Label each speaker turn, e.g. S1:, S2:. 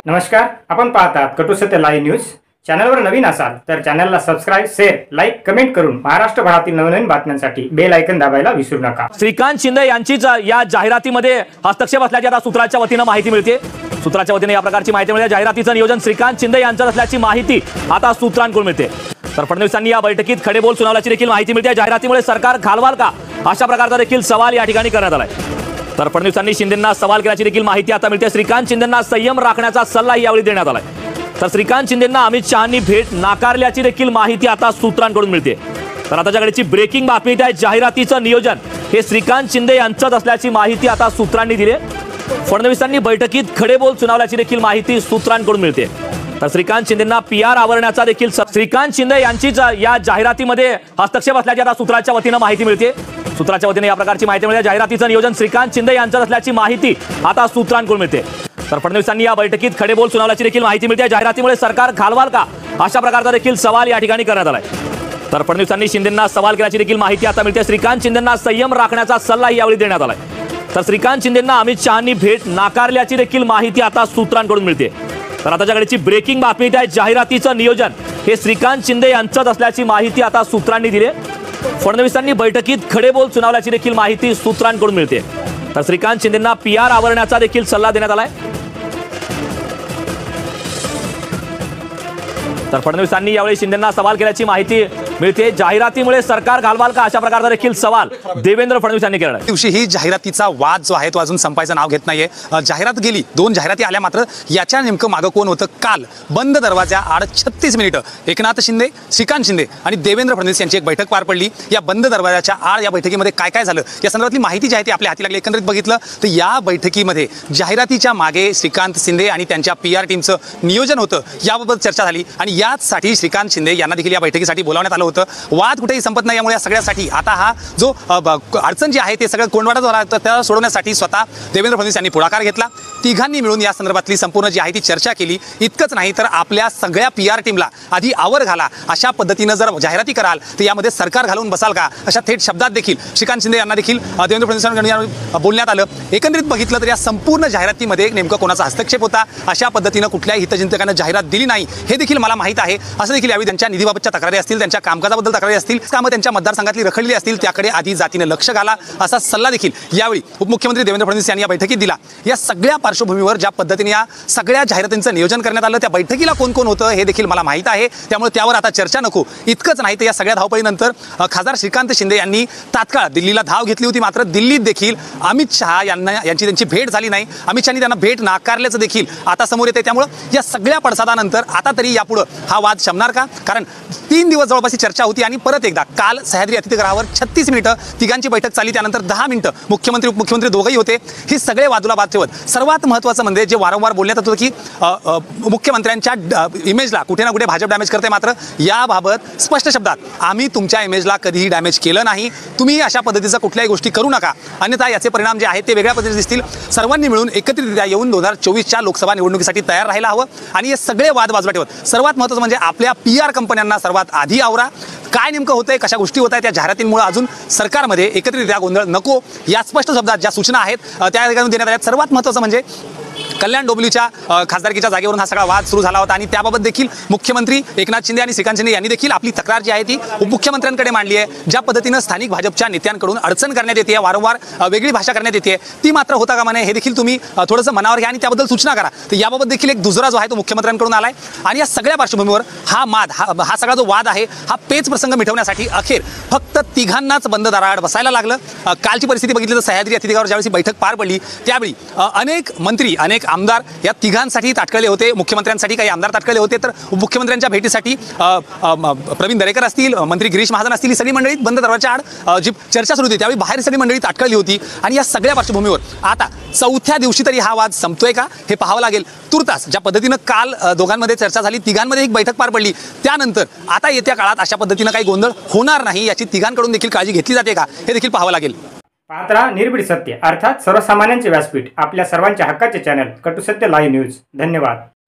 S1: नमस्कार, आपण पाहतात कटू सत्य लाईव्ह न्यूज। चॅनलवर नवीन असाल तर चॅनलला सबस्क्राइब, शेअर, लाईक, कमेंट करून महाराष्ट्रभरातील नवनवीन बातम्यांसाठी बेल आयकॉन दाबायला विसरू नका।
S2: श्रीकांत शिंदे यांचीच या जाहिरातीमध्ये हस्तक्षेप असल्याची आता सूत्राच्या वतीने माहिती मिळते। सूत्राच्या वतीने या प्रकारची माहिती मिळते। जाहिरातीचं नियोजन श्रीकांत शिंदे यांचं असल्याची माहिती आता सूत्रांकडून मिळते। तर फडणवीसांनी या बैठकीत खडे बोल सुनावल्याची देखील माहिती मिळते। जाहिरातीमुळे सरकार घालवाल का, अशा प्रकारचा देखील सवाल या ठिकाणी करण्यात आलाय। तर फडणवीसांनी शिंदेंना सवाल केल्याची देखील माहिती आता मिळते। श्रीकांत शिंदेंना संयम राखण्याचा सल्ला यावेळी देण्यात आलाय। तर श्रीकांत शिंदेंना अमित शहांनी भेट नाकारल्याची देखील माहिती आता सूत्रांकडून मिळते। तर आता जगाची ब्रेकिंग बातमी आहे, जाहिरातीचं नियोजन हे श्रीकांत शिंदे यांचंच असल्याची माहिती आता सूत्रांनी दिली। फडणवीसांनी बैठकीत खडे बोल सुनावल्याची देखील माहिती सूत्रांकडून मिळते। तर श्रीकांत शिंदेंना पीआर आवरण्याचा देखील श्रीकांत शिंदे यांचीच या जाहिरातीमध्ये हस्तक्षेप असल्याची आता सूत्राच्या वतीने माहिती मिळते। सूत्राच्या वतीने या प्रकारची माहिती मिळते। जाहिरातीचं नियोजन श्रीकांत शिंदे यांचं असल्याची माहिती आता सूत्रांकडून मिळते। तर फडणवीसांनी या बैठकीत खडे बोल सुनावल्याची देखील माहिती मिळते। जाहिरातीमुळे सरकार घालवाल का, अशा प्रकारचा देखील सवाल या ठिकाणी करण्यात आलाय। तर फडणवीसांनी शिंदेंना सवाल केल्याची देखील माहिती आता मिळते। श्रीकांत शिंदेंना संयम राखण्याचा सल्ला यावेळी देण्यात आलाय। तर श्रीकांत शिंदेंना अमित शहांनी भेट नाकारल्याची देखील माहिती आता सूत्रांकडून मिळते। तर आता जगाची ब्रेकिंग बातमी आहे, जाहिरातीचं नियोजन हे श्रीकांत शिंदे यांचंच असल्याची माहिती आता सूत्रांनी दिली। फडणवीसांनी बैठकीत खडे बोल सुनावल्याची देखील माहिती सूत्रांकडून मिळते। तर श्रीकांत शिंदेंना पीआर आवरण्याचा देखील सल्ला देण्यात आलाय। तर फडणवीसांनी यावेळी शिंदेंना सवाल केल्याची माहिती मिळते। जाहिरातीमुळे सरकार घालवाल का, अशा प्रकारचा देखील सवाल देवेंद्र फडणवीस यांनी केला।
S3: दिवशी ही जाहिरातीचा वाद जो आहे तो अजून संपायचं नाव घेत नाहीये। जाहिरात गेली, 2 जाहिराती आल्या, मात्र याच्या नेमकं मागं कोण होतं? काल बंद दरवाजा आड 36 मिनिटं एकनाथ शिंदे, श्रीकांत शिंदे आणि देवेंद्र फडणवीस यांची एक बैठक पार पडली। या बंद दरवाजाच्या आड या बैठकीमध्ये काय काय झालं या संदर्भातली माहिती जी आहे ती आपल्या हाती लागली। एकंदरीत बघितलं तर या बैठकीमध्ये जाहिरातीच्या मागे श्रीकांत शिंदे आणि त्यांच्या पीआर टीमचं नियोजन होतं, याबाबत चर्चा झाली आणि याचसाठी श्रीकांत शिंदे यांना देखील या बैठकीसाठी बोलावण्यात आलं होतं। वाद कुठेही संपत नाही, यामुळे या सगळ्यासाठी आता हा जो अडचण जी आहे ते सगळं कोंडवाडा झाला, तर त्या सोडवण्यासाठी स्वतः देवेंद्र फडणवीस यांनी पुढाकार घेतला। तिघांनी मिळून या संदर्भातली संपूर्ण जी आहे ती चर्चा केली। इतकंच नाही तर आपल्या सगळ्या पीआर टीमला आधी आवर घाला, अशा पद्धतीनं जर जाहिराती कराल तर यामध्ये सरकार घालून बसाल का, अशा थेट शब्दात देखील श्रीकांत शिंदे यांना देखील देवेंद्र फडणवीस यांना बोलण्यात आलं। एकंदरीत बघितलं तर या संपूर्ण जाहिरातीमध्ये नेमकं कोणाचा हस्तक्षेप होता, अशा पद्धतीनं कुठल्याही हितचिंतकांना जाहिरात दिली नाही हे देखील मला माहीत आहे। असं देखील यावेळी त्यांच्या निधीबाबतच्या तक्रारी असतील, त्यांच्या कामकाजाबद्दल तक्रारी असतील, कामं त्यांच्या मतदारसंघातली रखडलेली असतील, त्याकडे आधी जातीने लक्ष घाला, असा सल्ला देखील यावेळी उपमुख्यमंत्री देवेंद्र फडणवीस यांनी या बैठकीत दिला। या सगळ्या पार्श्वभूमीवर ज्या पद्धतीने या सगळ्या जाहिरातींचं नियोजन करण्यात आलं, त्या बैठकीला कोण कोण होतं हे देखील मला माहीत आहे, त्यामुळे त्यावर आता चर्चा नको। इतकंच नाही तर या सगळ्या धावपळीनंतर खासदार श्रीकांत शिंदे यांनी तात्काळ दिल्लीला धाव घेतली होती, मात्र दिल्लीत देखील अमित शहा यांची त्यांची भेट झाली नाही। अमित शहांनी त्यांना भेट नाकारल्याचं देखील आता समोर येते। त्यामुळे या सगळ्या पडसादानंतर आता तरी यापुढे हा वाद शमणार का? कारण 3 दिवस जवळपास चर्चा होती आणि परत एकदा काल सह्याद्री अतिथीगृहावर 36 मिनिटं तिघांची बैठक चालली, त्यानंतर 10 मिनिटं मुख्यमंत्री उपमुख्यमंत्री दोघंही होते। हे सगळे बाजूला बाद ठेवत सर्वात महत्त्वाचं म्हणजे जे वारंवार बोलण्यात येत होतं की मुख्यमंत्र्यांच्या इमेजला कुठे ना कुठे भाजप डॅमेज करते, मात्र याबाबत स्पष्ट शब्दात आम्ही तुमच्या इमेजला कधीही डॅमेज केलं नाही, तुम्ही अशा पद्धतीच्या कुठल्याही गोष्टी करू नका, अन्यथा याचे परिणाम जे आहेत ते वेगळ्या पद्धतीने दिसतील। सर्वांनी मिळून एकत्रितरित्या येऊन 2024च्या लोकसभा निवडणुकीसाठी तयार राहायला हवं आणि हे सगळे वाद बाजूला ठेवत सर्वात महत्त्वाचं म्हणजे आपल्या पीआर कंपन्यांना सर्वात आधी आवरा। काय नेमकं होतंय, कशा गोष्टी होत आहेत, त्या जाहिरातींमुळे अजून सरकारमध्ये एकत्रितरित्या गोंधळ नको, या स्पष्ट शब्दात ज्या सूचना आहेत त्या देण्यात आल्या। सर्वात महत्त्वाचं म्हणजे कल्याण डोंबिवलीच्या खासदारकीच्या जागेवरून हा सगळा वाद सुरू झाला होता आणि त्याबाबत देखील मुख्यमंत्री एकनाथ शिंदे आणि श्रीकांत शिंदे यांनी देखील आपली तक्रार जी आहे ती उपमुख्यमंत्र्यांकडे मांडली आहे। ज्या पद्धतीनं स्थानिक भाजपच्या नेत्यांकडून अडचण करण्यात येते, वारंवार वेगळी भाषा करण्यात येते, ती मात्र होता कामा नये, हे देखील तुम्ही थोडंसं मनावर घ्या आणि त्याबद्दल सूचना करा। तर याबाबत देखील एक दुसरा जो आहे तो मुख्यमंत्र्यांकडून आलाय आणि या सगळ्या पार्श्वभूमीवर हा सगळा जो वाद आहे हा पेच प्रसंग मिटवण्यासाठी अखेर फक्त तिघांनाच बंद दाराआड बसायला लागलं। कालची परिस्थिती बघितली तर सह्याद्री अतिथीगृहावर ज्यावेळी बैठक पार पडली त्यावेळी अनेक मंत्री, अनेक आमदार या तिघांसाठी ताटकळले होते। मुख्यमंत्र्यांसाठी काही आमदार ताटकळले होते, तर मुख्यमंत्र्यांच्या भेटीसाठी प्रवीण दरेकर असतील, मंत्री गिरीश महाजन असतील, ही सगळी मंडळी बंद दरवाजाच्या आड जी चर्चा सुरू होती त्यावेळी बाहेर सगळी मंडळी ताटकळली होती। आणि या सगळ्या पार्श्वभूमीवर आता 4थ्या दिवशी तरी हा वाद संपतोय का हे पाहावं लागेल। तुर्तास ज्या पद्धतीनं काल दोघांमध्ये चर्चा झाली, तिघांमध्ये एक बैठक पार पडली, त्यानंतर आता येत्या काळात अशा पद्धतीनं काही गोंधळ होणार नाही याची तिघांकडून देखील काळजी घेतली जाते का हे देखील पाहावं लागेल।
S1: पाहत रहा निर्भीड सत्य, अर्थात सर्वसामान्यांचे व्यासपीठ, आपल्या सर्वांच्या हक्काचे चॅनल कटू सत्य लाईव्ह न्यूज। धन्यवाद।